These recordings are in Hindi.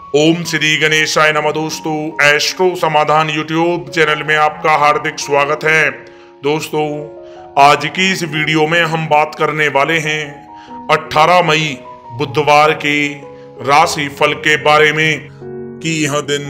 ओम श्री गणेशाय नमः। दोस्तों, एस्ट्रो समाधान यूट्यूब चैनल में आपका हार्दिक स्वागत है। दोस्तों, आज की इस वीडियो में हम बात करने वाले हैं 18 मई बुधवार के राशि फल के बारे में कि यह दिन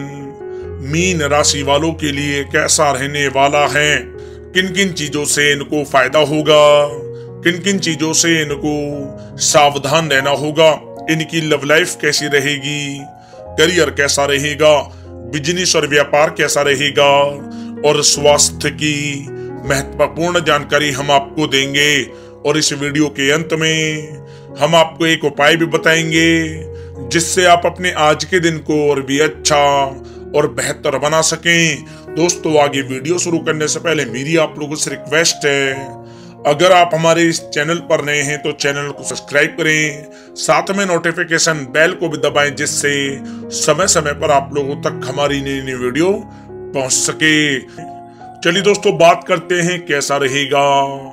मीन राशि वालों के लिए कैसा रहने वाला है, किन किन चीजों से इनको फायदा होगा, किन किन चीजों से इनको सावधान रहना होगा, इनकी लव लाइफ कैसी रहेगी, करियर कैसा रहेगा, बिजनेस और व्यापार कैसा रहेगा और स्वास्थ्य की महत्वपूर्ण जानकारी हम आपको देंगे। और इस वीडियो के अंत में हम आपको एक उपाय भी बताएंगे जिससे आप अपने आज के दिन को और भी अच्छा और बेहतर बना सकें। दोस्तों, आगे वीडियो शुरू करने से पहले मेरी आप लोगों से रिक्वेस्ट है, अगर आप हमारे इस चैनल पर नए हैं तो चैनल को सब्सक्राइब करें, साथ में नोटिफिकेशन बेल को भी दबाएं जिससे समय समय पर आप लोगों तक हमारी नई नई वीडियो पहुंच सके। चलिए दोस्तों, बात करते हैं कैसा रहेगा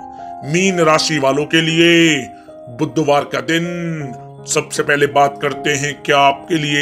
मीन राशि वालों के लिए बुधवार का दिन। सबसे पहले बात करते हैं क्या आपके लिए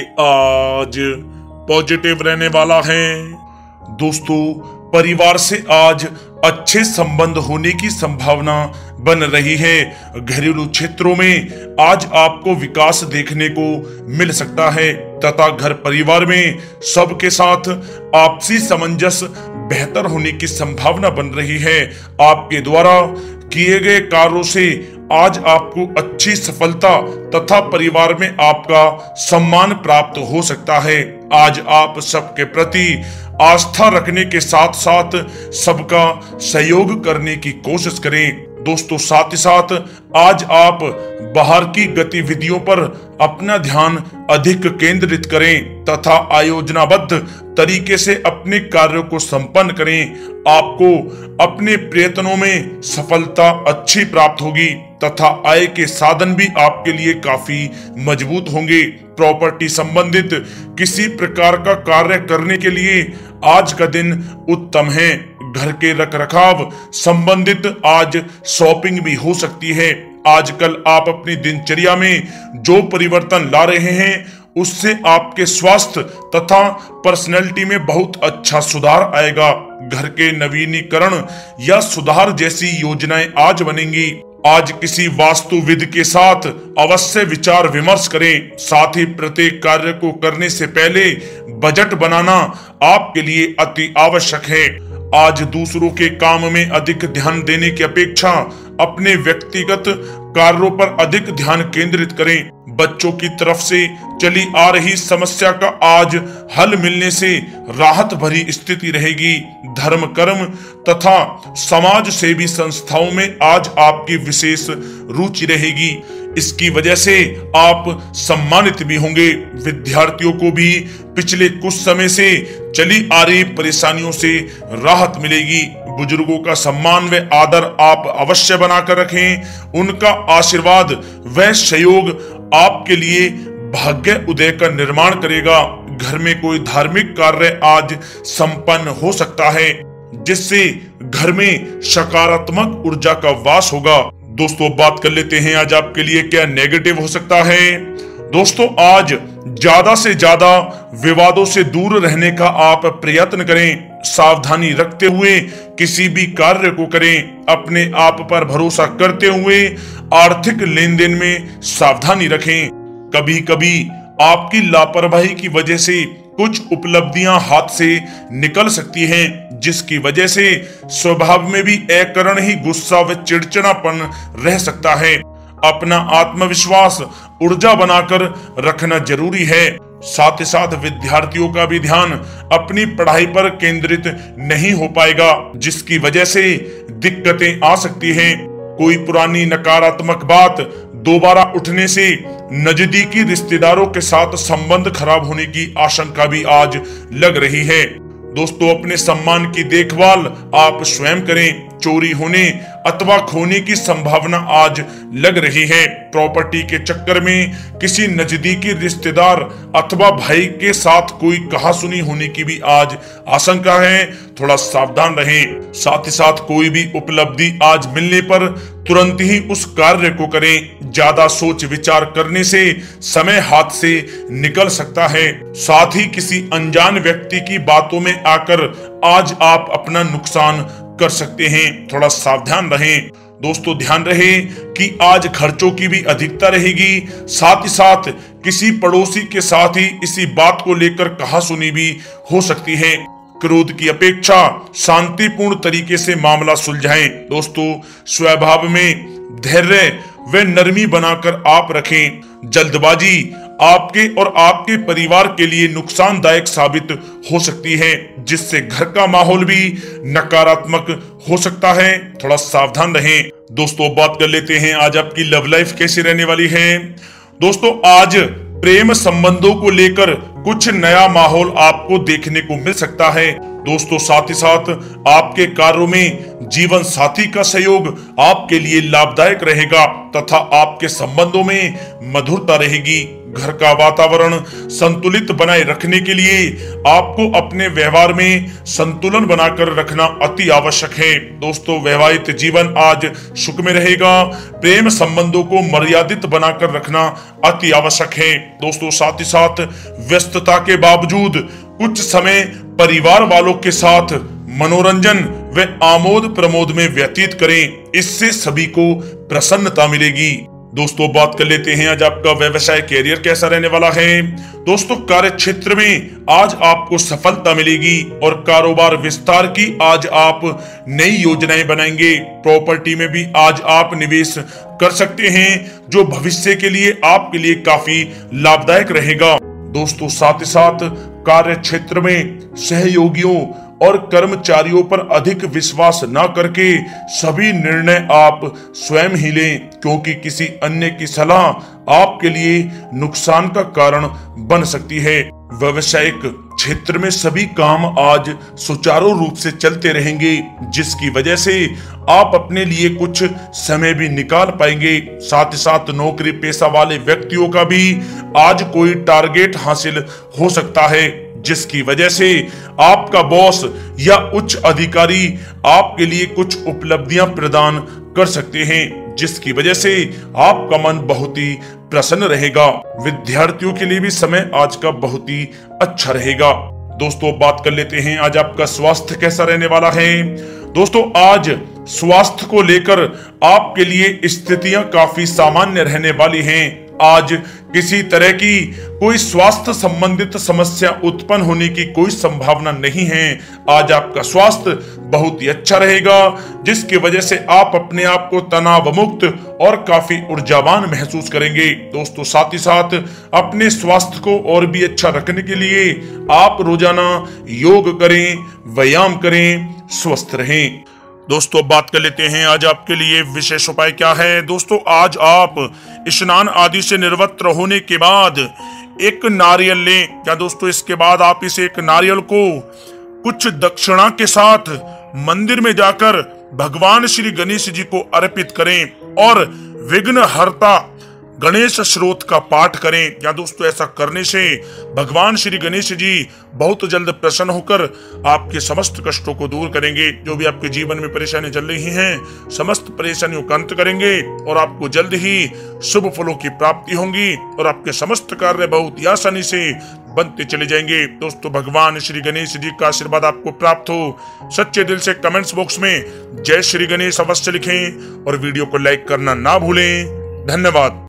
आज पॉजिटिव रहने वाला है। दोस्तों, परिवार से आज अच्छे संबंध होने की संभावना बन रही है। घरेलू क्षेत्रों में आज आपको विकास देखने को मिल सकता है तथा घर परिवार में सबके साथ आपसी सामंजस्य बेहतर होने की संभावना बन रही है। आपके द्वारा किए गए कार्यों से आज आपको अच्छी सफलता तथा परिवार में आपका सम्मान प्राप्त हो सकता है। आज आप सबके प्रति आस्था रखने के साथ साथ सबका सहयोग करने की कोशिश करें। दोस्तों, साथ ही साथ आज आप बाहर की गतिविधियों पर अपना ध्यान अधिक केंद्रित करें तथा आयोजनाबद्ध तरीके से अपने कार्यों को संपन्न करें। आपको अपने प्रयत्नों में सफलता अच्छी प्राप्त होगी तथा आय के साधन भी आपके लिए काफी मजबूत होंगे। प्रॉपर्टी संबंधित किसी प्रकार का कार्य करने के लिए आज का दिन उत्तम है। घर के रखरखाव संबंधित आज शॉपिंग भी हो सकती है। आजकल आप अपनी दिनचर्या में जो परिवर्तन ला रहे हैं उससे आपके स्वास्थ्य तथा पर्सनैलिटी में बहुत अच्छा सुधार आएगा। घर के नवीनीकरण या सुधार जैसी योजनाएं आज बनेंगी। आज किसी वास्तुविद के साथ अवश्य विचार विमर्श करें। साथ ही प्रत्येक कार्य को करने से पहले बजट बनाना आपके लिए अति आवश्यक है। आज दूसरों के काम में अधिक ध्यान देने की अपेक्षा अपने व्यक्तिगत कार्यों पर अधिक ध्यान केंद्रित करें। बच्चों की तरफ से चली आ रही समस्या का आज हल मिलने से राहत भरी स्थिति रहेगी। धर्म कर्म तथा समाज सेवी संस्थाओं में आज आपकी विशेष रुचि रहेगी। इसकी वजह से आप सम्मानित भी होंगे। विद्यार्थियों को भी पिछले कुछ समय से चली आ रही परेशानियों से राहत मिलेगी। बुजुर्गों का सम्मान व आदर आप अवश्य बनाकर रखें। उनका आशीर्वाद व सहयोग आपके लिए भाग्य उदय का निर्माण करेगा। घर में कोई धार्मिक कार्य आज संपन्न हो सकता है जिससे घर में सकारात्मक ऊर्जा का वास होगा। दोस्तों, बात कर लेते हैं आज आपके लिए क्या नेगेटिव हो सकता है। दोस्तों, आज ज्यादा से ज्यादा विवादों से दूर रहने का आप प्रयत्न करें। सावधानी रखते हुए किसी भी कार्य को करें। अपने आप पर भरोसा करते हुए आर्थिक लेन देन में सावधानी रखें। कभी कभी आपकी लापरवाही की वजह से कुछ उपलब्धियां हाथ से निकल सकती हैं, जिसकी वजह से स्वभाव में भी अकारण ही गुस्सा व चिड़चिड़ापन रह सकता है। अपना आत्मविश्वास ऊर्जा बनाकर रखना जरूरी है। साथ ही साथ विद्यार्थियों का भी ध्यान अपनी पढ़ाई पर केंद्रित नहीं हो पाएगा, जिसकी वजह से दिक्कतें आ सकती हैं। कोई पुरानी नकारात्मक बात दोबारा उठने से नजदीकी रिश्तेदारों के साथ संबंध खराब होने की आशंका भी आज लग रही है। दोस्तों, अपने सम्मान की देखभाल आप स्वयं करें। चोरी होने अथवा खोने की संभावना आज लग रही है। प्रॉपर्टी के चक्कर में किसी नजदीकी रिश्तेदार अथवा भाई के साथ कोई कहासुनी होने की भी आज आशंका है, थोड़ा सावधान रहें। साथ ही साथ कोई भी उपलब्धि आज मिलने पर तुरंत ही उस कार्य को करें। ज्यादा सोच विचार करने से समय हाथ से निकल सकता है। साथ ही किसी अनजान व्यक्ति की बातों में आकर आज आप अपना नुकसान कर सकते हैं, थोड़ा सावधान रहें। दोस्तों ध्यान रहे कि आज खर्चों की भी अधिकता रहेगी। साथ ही साथ किसी पड़ोसी के साथ ही इसी बात को लेकर कहासुनी भी हो सकती है। क्रोध की अपेक्षा शांतिपूर्ण तरीके से मामला सुलझाएं। दोस्तों स्वभाव में धैर्य व नरमी बनाकर आप रखें। जल्दबाजी आपके और आपके परिवार के लिए नुकसानदायक साबित हो सकती है, जिससे घर का माहौल भी नकारात्मक हो सकता है, थोड़ा सावधान रहें। दोस्तों बात कर लेते हैं आज आपकी लव लाइफ कैसी रहने वाली है। दोस्तों आज प्रेम संबंधों को लेकर कुछ नया माहौल आपको देखने को मिल सकता है। दोस्तों साथ ही साथ आपके कार्यों में जीवन साथी का सहयोग आपके लिए लाभदायक रहेगा तथा आपके संबंधों में मधुरता रहेगी। घर का वातावरण संतुलित बनाए रखने के लिए आपको अपने व्यवहार में संतुलन बनाकर रखना अति आवश्यक है। दोस्तों वैवाहिक जीवन आज सुख में रहेगा। प्रेम संबंधों को मर्यादित बनाकर रखना अति आवश्यक है। दोस्तों साथ ही साथ व्यस्तता के बावजूद कुछ समय परिवार वालों के साथ मनोरंजन व आमोद प्रमोद में व्यतीत करें, इससे सभी को प्रसन्नता मिलेगी। दोस्तों बात कर लेते हैं आज आपका व्यवसाय कैरियर कैसा रहने वाला है। दोस्तों कार्य क्षेत्र में आज आपको सफलता मिलेगी और कारोबार विस्तार की आज आप नई योजनाएं बनाएंगे। प्रॉपर्टी में भी आज आप निवेश कर सकते हैं, जो भविष्य के लिए आपके लिए काफी लाभदायक रहेगा। दोस्तों साथ ही साथ कार्य क्षेत्र में सहयोगियों और कर्मचारियों पर अधिक विश्वास न करके सभी निर्णय आप स्वयं ही लें, क्योंकि किसी अन्य की सलाह आपके लिए नुकसान का कारण बन सकती है। व्यावसायिक क्षेत्र में सभी काम आज सुचारू रूप से चलते रहेंगे, जिसकी वजह से आप अपने लिए कुछ समय भी निकाल पाएंगे। साथ ही साथ नौकरी पेशा वाले व्यक्तियों का भी आज कोई टारगेट हासिल हो सकता है, जिसकी वजह से आपका बॉस या उच्च अधिकारी आपके लिए कुछ उपलब्धियां प्रदान कर सकते हैं, जिसकी वजह से आपका मन बहुत ही प्रसन्न रहेगा। विद्यार्थियों के लिए भी समय आज का बहुत ही अच्छा रहेगा। दोस्तों बात कर लेते हैं आज आपका स्वास्थ्य कैसा रहने वाला है। दोस्तों आज स्वास्थ्य को लेकर आपके लिए स्थितियां काफी सामान्य रहने वाली हैं। आज किसी तरह की कोई स्वास्थ्य संबंधित समस्या उत्पन्न होने की कोई संभावना नहीं है। आज आपका स्वास्थ्य बहुत ही अच्छा रहेगा, जिसकी वजह से आप अपने आप को तनाव मुक्त और काफी ऊर्जावान महसूस करेंगे। दोस्तों साथ ही साथ अपने स्वास्थ्य को और भी अच्छा रखने के लिए आप रोजाना योग करें, व्यायाम करें, स्वस्थ रहें। दोस्तों बात कर लेते हैं आज आपके लिए विशेष उपाय क्या है। दोस्तों आज आप स्नान आदि से निवृत्त होने के बाद एक नारियल लें। क्या दोस्तों इसके बाद आप इस एक नारियल को कुछ दक्षिणा के साथ मंदिर में जाकर भगवान श्री गणेश जी को अर्पित करें और विघ्नहर्ता गणेश स्रोत का पाठ करें। या दोस्तों ऐसा करने से भगवान श्री गणेश जी बहुत जल्द प्रसन्न होकर आपके समस्त कष्टों को दूर करेंगे। जो भी आपके जीवन में परेशानी चल रही हैं, समस्त परेशानियों का अंत करेंगे और आपको जल्द ही शुभ फलों की प्राप्ति होगी और आपके समस्त कार्य बहुत ही आसानी से बनते चले जाएंगे। दोस्तों भगवान श्री गणेश जी का आशीर्वाद आपको प्राप्त हो। सच्चे दिल से कमेंट्स बॉक्स में जय श्री गणेश अवश्य लिखें और वीडियो को लाइक करना ना भूलें। धन्यवाद।